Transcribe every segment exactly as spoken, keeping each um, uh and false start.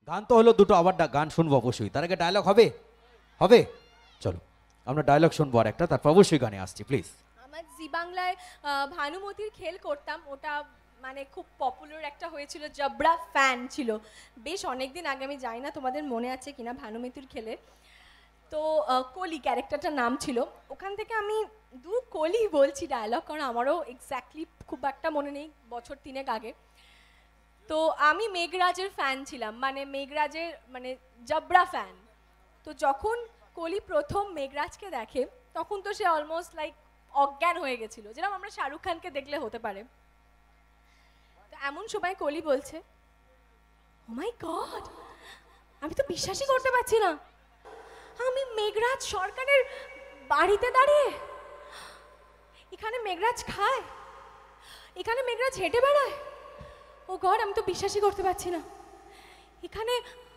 গান তো হলো দুটো, আবার গান শুনবো অবশ্যই। তার আগে ডায়লগ হবে হবে চলো আমরা ডায়লগ শুনবো আর একটা, তারপর অবশ্যই গানে আসছি প্লিজ। আমার জি বাংলায় ভানুমতির খেল করতাম, ওটা মানে খুব পপুলার একটা হয়েছিল, জবরা ফ্যান ছিল বেশ অনেক দিন আগে। আমি জানি না তোমাদের মনে আছে কিনা ভানুমতির খেলে। তো কলি ক্যারেক্টারটার নাম ছিল, ওখান থেকে আমি দু কলি বলছি ডায়লগ, কারণ আমারও এক্স্যাক্টলি খুব একটা মনে নেই, বছর তিনেক আগে। তো আমি মেঘরাজের ফ্যান ছিলাম, মানে মেঘরাজের মানে জবরা ফ্যান। তো যখন কলি প্রথম মেঘরাজকে দেখে তখন তো সে অলমোস্ট লাইক অজ্ঞান হয়ে গেছিল, যেরকম আমরা শাহরুখ খানকে দেখলে হতে পারে। তো এমন সময় কলি বলছে, ও মাই গড, আমি তো বিশ্বাসই করতে পারছি না, আমি মেঘরাজ সরকারের বাড়িতে দাঁড়িয়ে, এখানে মেঘরাজ খায়, এখানে মেঘরাজ হেঁটে বেড়ায়, ও গড আমি তো বিশ্বাসই করতে পারছি না, এখানে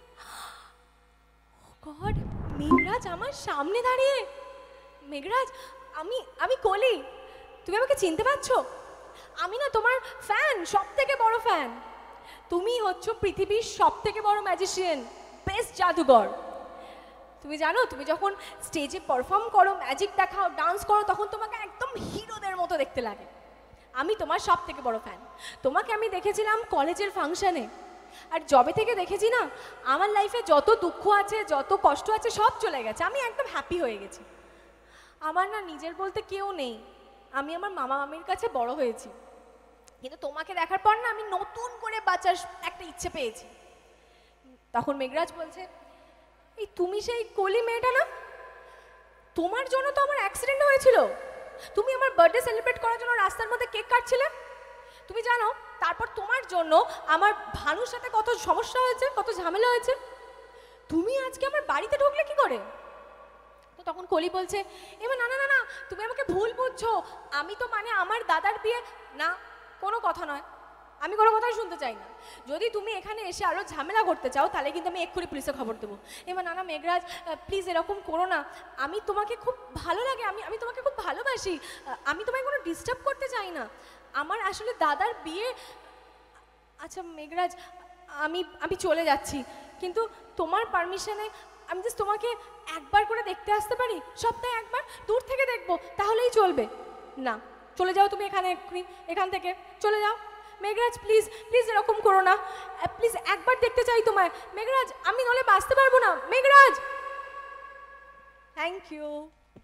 ও গড মেঘরাজ আমার সামনে দাঁড়িয়ে। মেঘরাজ আমি আমি কলি, তুমি আমাকে চিনতে পারছো? আমি না তোমার ফ্যান, সব থেকে বড় ফ্যান। তুমি হচ্ছ পৃথিবীর সব থেকে বড় ম্যাজিশিয়ান, বেস্ট জাদুঘর। তুমি জানো তুমি যখন স্টেজে পারফর্ম করো, ম্যাজিক দেখাও, ডান্স করো, তখন তোমাকে একদম হিরোদের মতো দেখতে লাগে। আমি তোমার সব থেকে বড় ফ্যান। তোমাকে আমি দেখেছিলাম কলেজের ফাংশনে, আর যবে থেকে দেখেছি না আমার লাইফে যত দুঃখ আছে, যত কষ্ট আছে সব চলে গেছে, আমি একদম হ্যাপি হয়ে গেছি। আমার না নিজের বলতে কেউ নেই, আমি আমার মামা মামির কাছে বড় হয়েছি, কিন্তু তোমাকে দেখার পর না আমি নতুন করে বাঁচার একটা ইচ্ছে পেয়েছি। তখন মেঘরাজ বলছে, এই তুমি সেই কলি মেয়েটা না, তোমার জন্য তো আমার অ্যাক্সিডেন্ট হয়েছিল, তুমি আমার বার্থডে সেলিব্রেট করার জন্য রাস্তার মধ্যে কেক কাটছিলে। তুমি জানো তারপর তোমার জন্য আমার ভানুর সাথে কত সমস্যা হয়েছে, কত ঝামেলা হয়েছে, তুমি আজকে আমার বাড়িতে ঢুকলে কি করে? তো তখন কলি বলছে, এবার না না না না তুমি আমাকে ভুল বুঝছো, আমি তো মানে আমার দাদার বিয়ে না, কোনো কথা নয়, আমি কোনো কথাই শুনতে চাই না। যদি তুমি এখানে এসে আরও ঝামেলা করতে চাও তাহলে কিন্তু আমি এক্ষুনি পুলিশে খবর দেবো। এবার না না মেঘরাজ প্লিজ এরকম করো না, আমি তোমাকে খুব ভালো লাগে, আমি আমি তোমাকে খুব ভালোবাসি, আমি তোমায় কোনো ডিস্টার্ব করতে চাই না, আমার আসলে দাদার বিয়ে। আচ্ছা মেঘরাজ আমি আমি চলে যাচ্ছি, কিন্তু তোমার পারমিশনে আমি জাস্ট তোমাকে একবার করে দেখতে আসতে পারি, সপ্তাহে একবার, দূর থেকে দেখবো তাহলেই চলবে? না চলে যাও তুমি এখানে, এক্ষুনি এখান থেকে চলে যাও। মেঘরাজ প্লিজ প্লিজ এরকম করো না, প্লিজ একবার দেখতে চাই তোমায় মেঘরাজ, আমি নলে বাঁচতে পারবো না মেঘরাজ। Thank you.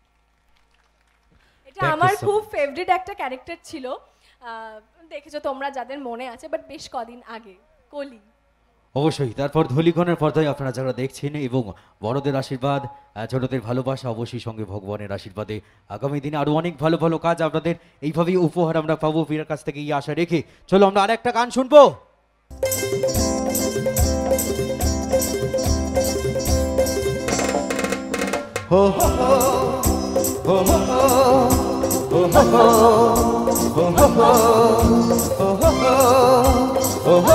এটা আমার খুব ফেভারিট একটা ক্যারেক্টার ছিল, দেখেছো তোমরা যাদের মনে আছে, বাট বেশ কদিন আগে। কলি অবশ্যই। তারপর ধলিগণের পর্দায় আপনারা যারা দেখছেন এবং বড়দের আশীর্বাদ, ছোটদের ভালোবাসা, অবশ্যই সঙ্গে ভগবানের আশীর্বাদে আগামী দিনে আরো অনেক ভালো ভালো কাজ আপনাদের এইভাবেই উপহার আমরা পাবো পিয়ার কাছ থেকে, এই আশা রেখে চলো আমরা আর একটা গান শুনবো। হো হো হো হো হো হো হো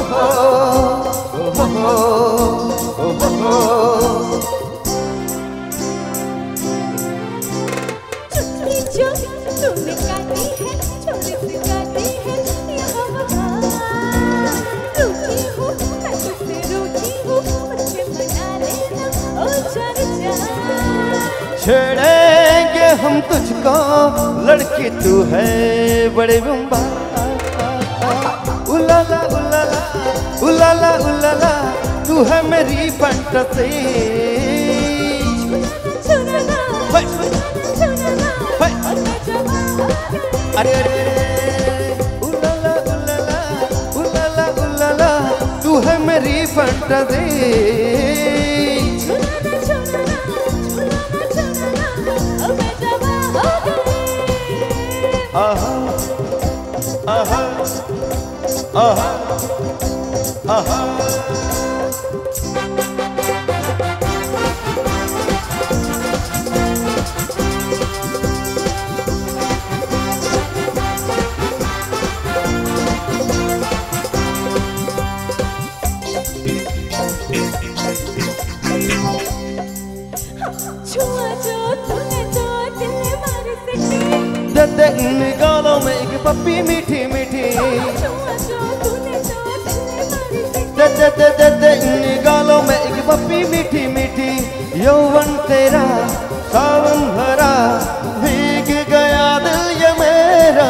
छेड़ेंगे हम तुझको लड़की तू है बड़े बम्बा, उलाला उलाला उलाला उलाला तू है मेरी फंटसी। अरे अरे उलाला उलाला उलाला उलाला तू है मेरी फंटसी। आहा आहा आहा आहा दे इन गालों में एक पप्पी मीठी मीठी, दे दे दे दे इन गालों में यौवन तेरा सावन भरा भीग गया दिल ये मेरा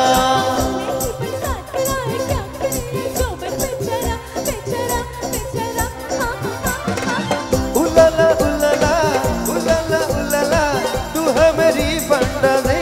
उलाला उलाला उलाला उलाला तू है मेरी बंदा दे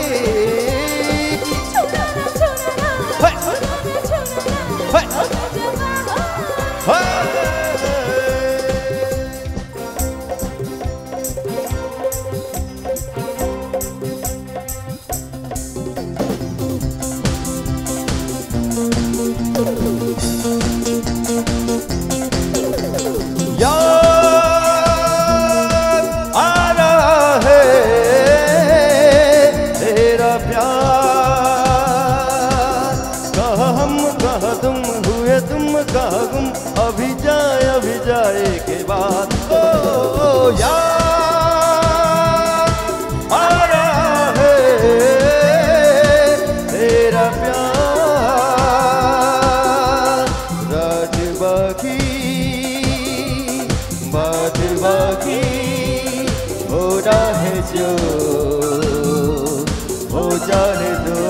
अभी जाए अभी जाए के बाद ओ, ओ यार आ रहा है तेरा प्यार रात बाकी बात बाकी हो रहा है जो हो जाने दो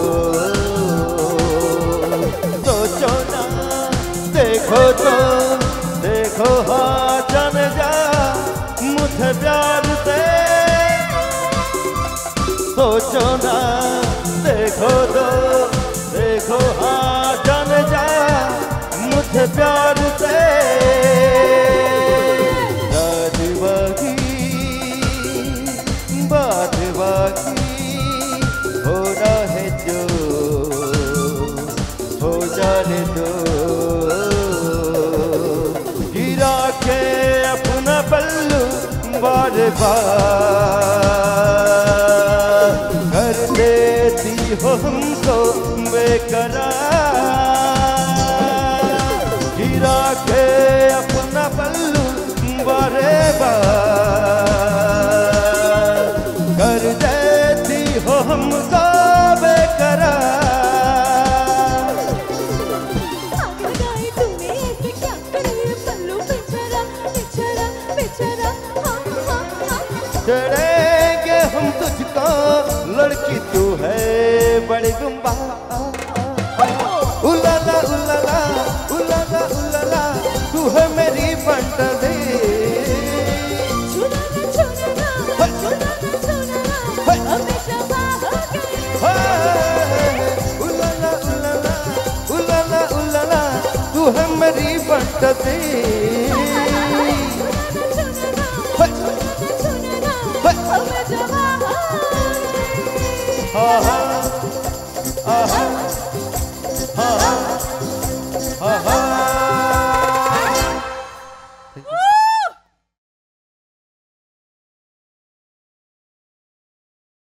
सोचो ना देखो तो देखो हाँ जान जा मुझे प्यार से सोचो ना देखो तो देखो हाँ जान जा मुझे प्यार से रात बाकी बात बाकी हो रहा है जो हो जाने दो के अपना पल्लू बार बार कर देती हो हमको बेकरार गिरा के अपना पल्लू बार बार कर देती हो हमको बेकरार चढ़ेंगे हम तुझको लड़की तू है बड़ी गुम्बा उलाला उलाला उलाला उलाला तू है मेरी फंटसी उलाला उलाला उलाला उलाला तू है मेरी फंटसी aha aha